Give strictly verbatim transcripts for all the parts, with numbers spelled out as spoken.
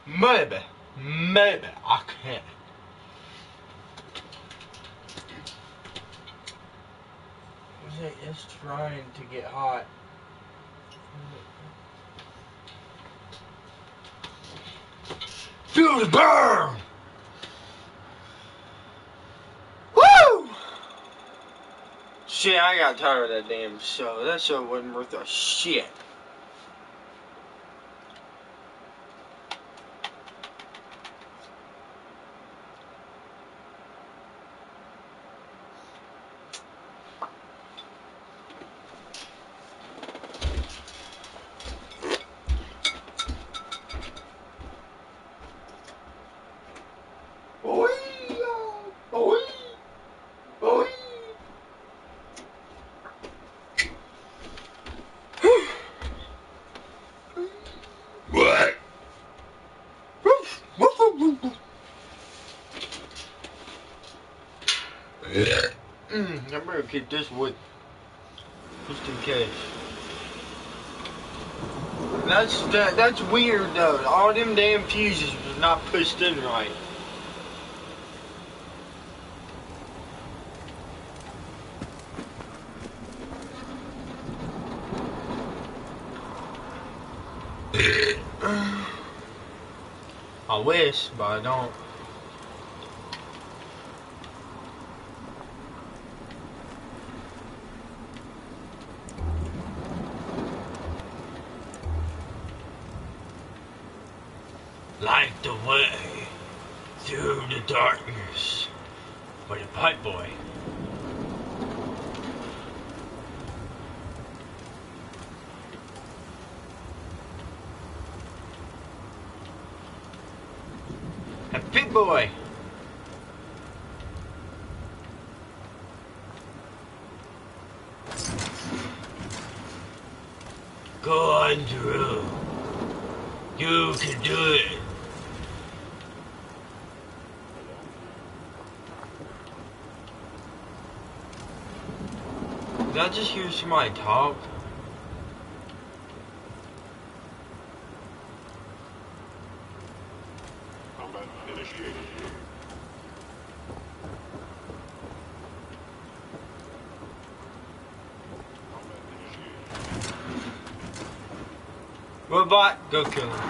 Maybe, maybe I can. It's trying to get hot. Feel the burn! Woo! Shit, I got tired of that damn show. That show wasn't worth a shit. Boy, boy, boy. What? Mm, I better keep this wood just in case. That's that, that's weird though. All them damn fuses was not pushed in right. I wish, but I don't. Light the way through the darkness for the pipe boy. A pit boy. Go on through. You can do it. Did I just hear somebody talk? Combat initiated. Combat initiated. Robot, go kill him.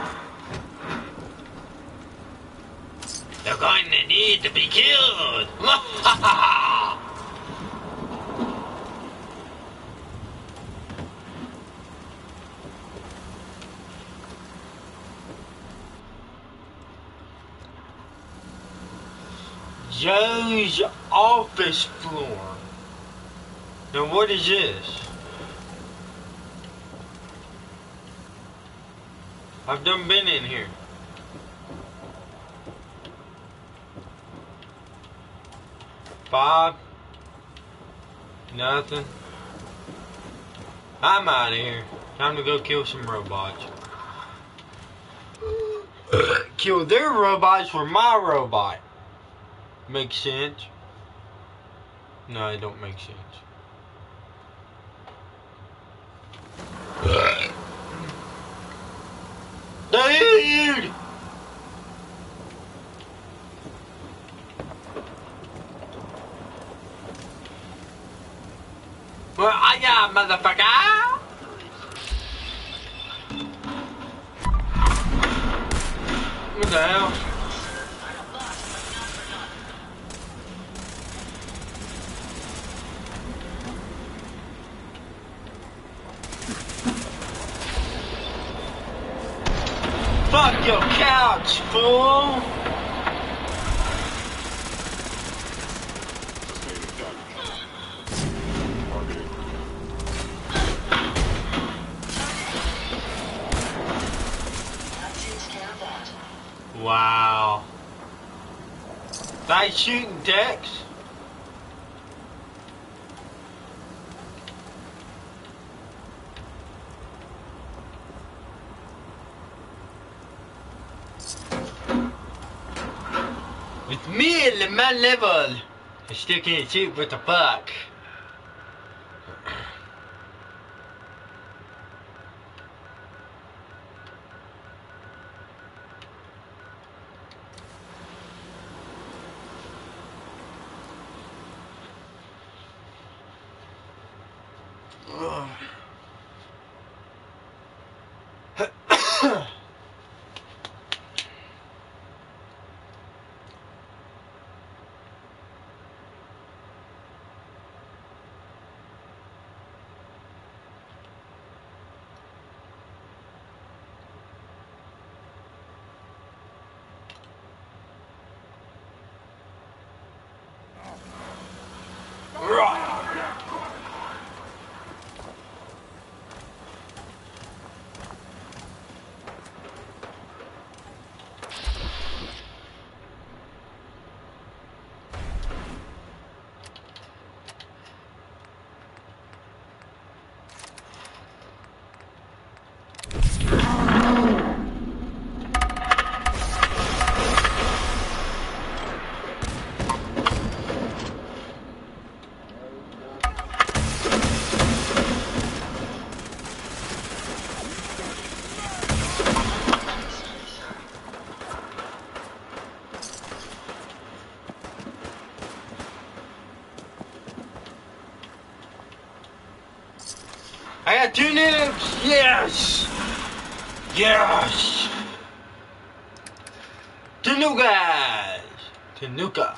They're going to need to be killed. Joe's office floor. Now what is this? I've done been in here. Five. Nothing. I'm out of here. Time to go kill some robots. Kill their robots for my robot. Makes sense? No, it don't make sense. Dude! Where are ya, motherfucker? What the hell? Fuck your couch, fool! Wow. Nice shooting, Dex. With me at my level, I still can't shoot what the fuck. Ugh. I got two nukes! Yes! Yes! Tanukas! Tanuka.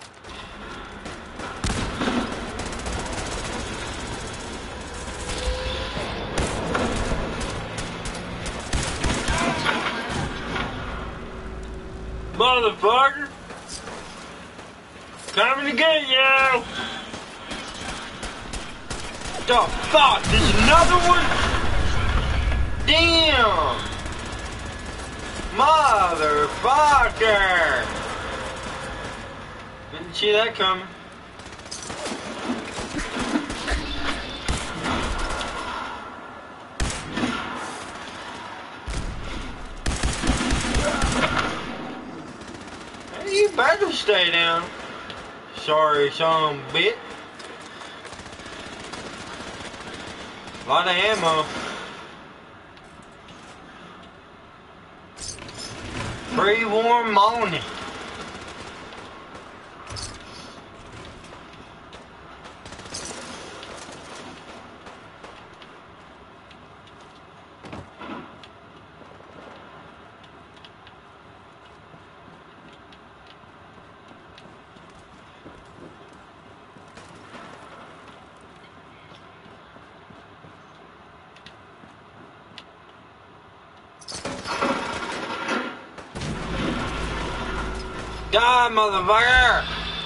Motherfucker! Coming to get you! The fuck? There's another one? Damn! Motherfucker! Didn't see that coming. Hey, you better stay down. Sorry, some bit. Lot of ammo. Pre-warm morning. Die, motherfucker!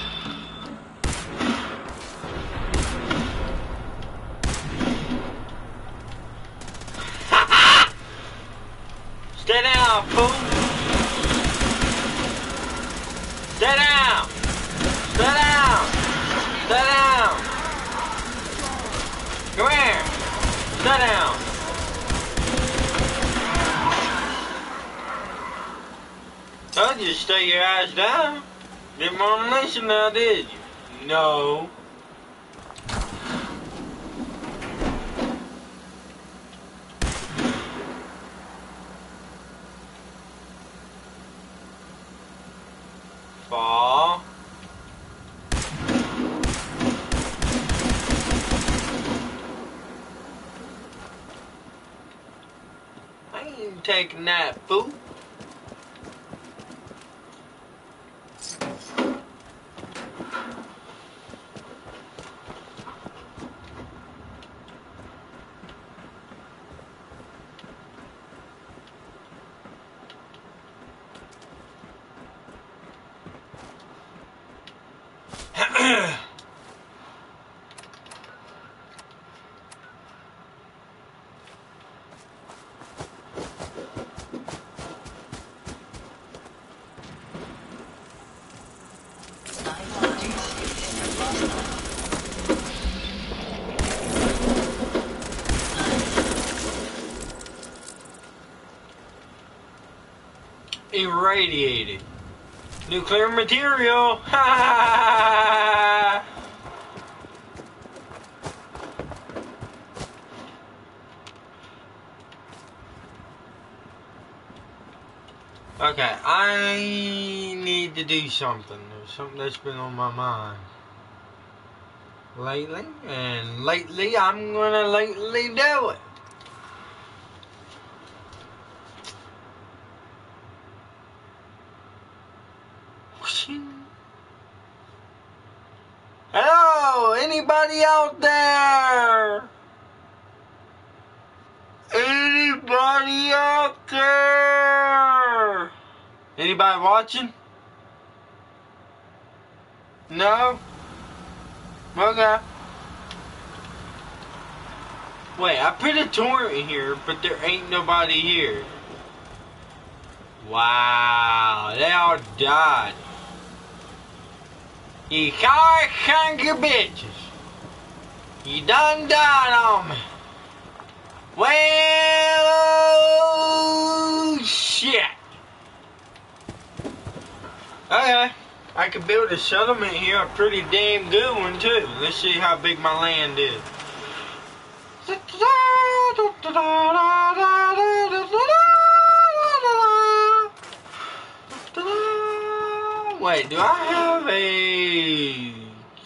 Stay down, fool! Stay down! Stay down! Stay down! Come here! Stay down! Told you to stay your ass down. Didn't want to listen now, did you? No. Fall. I ain't taking that, fool. Irradiated. Nuclear material. Ha ha ha. Okay, I need to do something. There's something that's been on my mind. lately, and lately I'm gonna lately do it. Hello, anybody out there? Anybody out there? Anybody watching? No? Okay. Wait, I put a torrent in here, but there ain't nobody here. Wow, they all died. You car hungry bitches. You done died on me. Well, oh, shit. Okay, I could build a settlement here, a pretty damn good one too. Let's see how big my land is. Wait, do I have a...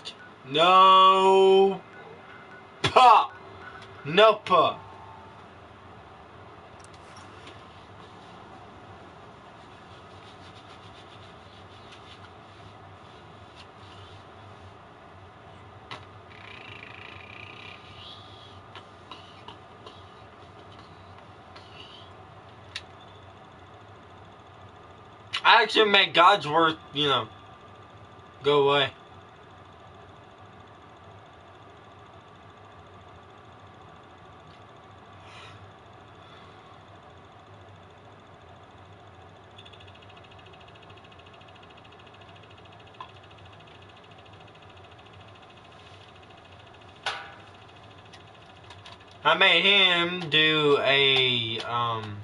No pop. No pop. I actually make God's worth, you know, go away. I made him do a, um...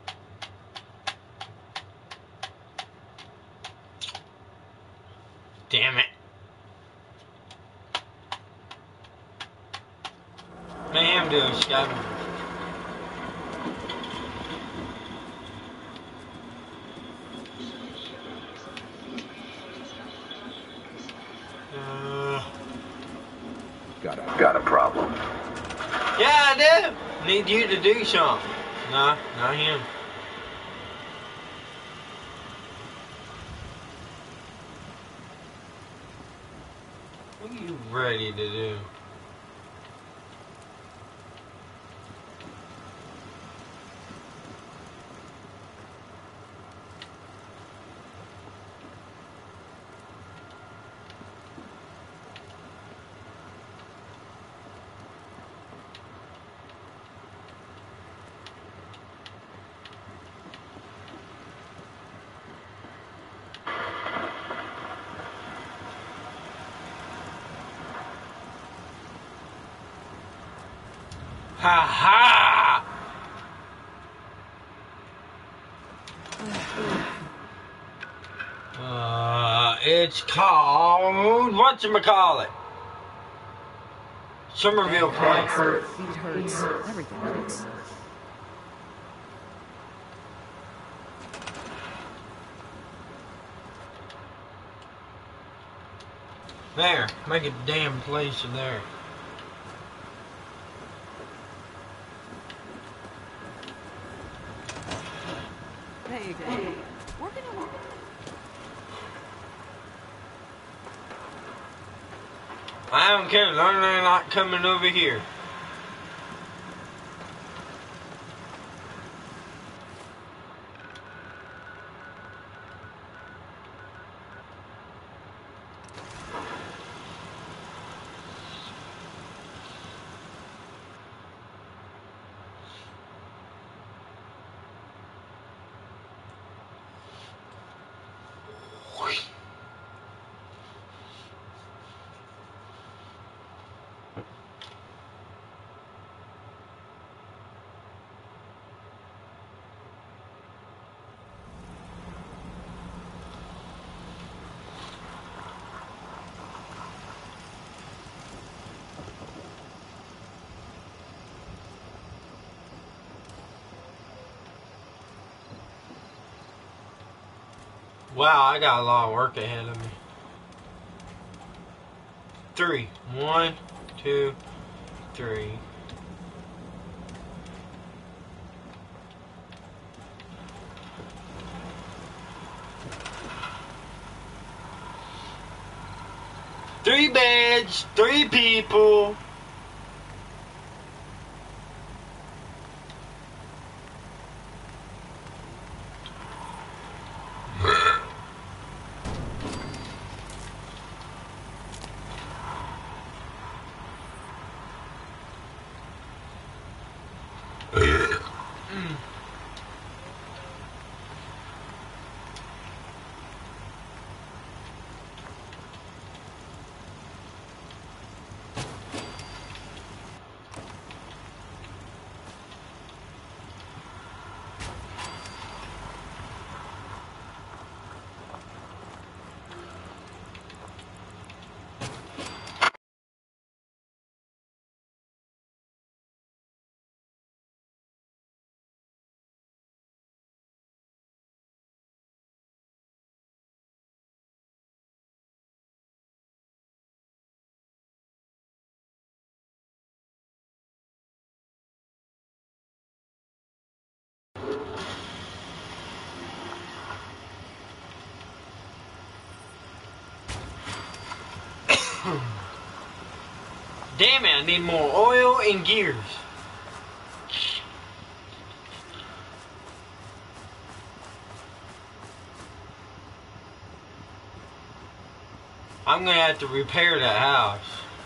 Damn it. Made him do a scavenger. Uh... Got a, got a problem. Yeah, I do. Need you to do something. Nah, not him. What are you ready to do? Ha ha! Uh, it's called, whatchamacallit? Somerville Place. Feet hurts. Everything hurts. There, make a damn place in there. There you go. Working it out. I don't care, as long as they're not coming over here. Wow, I got a lot of work ahead of me. three. One, two, three. Three beds, three people. Damn it, I need more oil and gears. I'm gonna have to repair that house.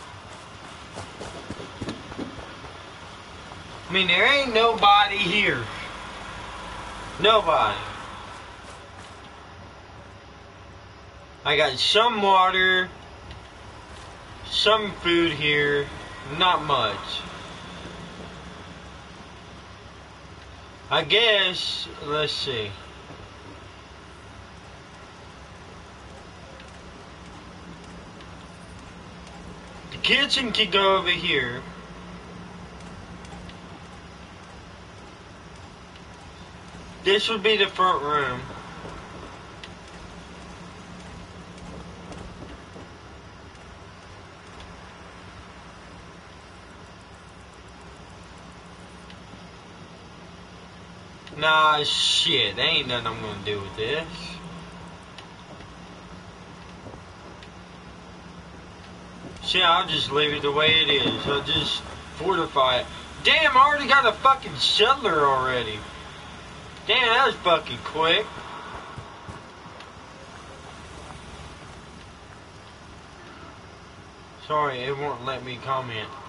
I mean, there ain't nobody here. Nobody. I got some water, some food here, not much. I guess, let's see. The kitchen could go over here. This would be the front room. Nah, shit, there ain't nothing I'm gonna do with this. Shit, I'll just leave it the way it is. I'll just fortify it. Damn, I already got a fucking settler already. Damn, that was fucking quick. Sorry, it won't let me comment.